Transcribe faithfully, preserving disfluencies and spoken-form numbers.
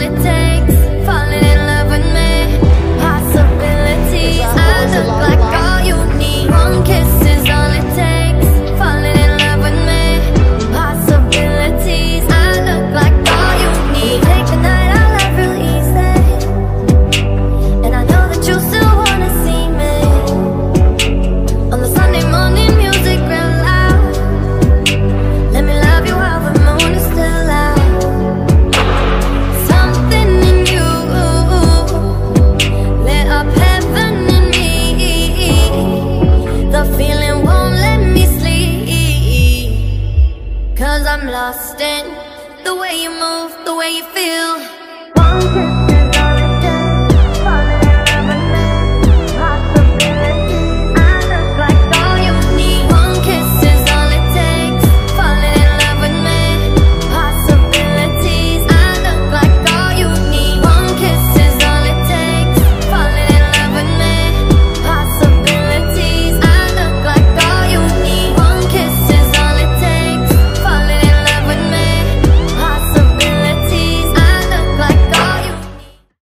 it takes. Falling in love with me, possibilities. I look like all you need. One kiss is all it takes. Falling in love with me, possibilities. I look like all you need. Take the night out life real easy, and I know that you still wanna see me. On the Sunday morning, music real loud. Let me love you while the moon is still out. Something in you lit up heaven in me. The feeling won't let me sleep, 'cause I'm lost in the way you move, the way you feel. One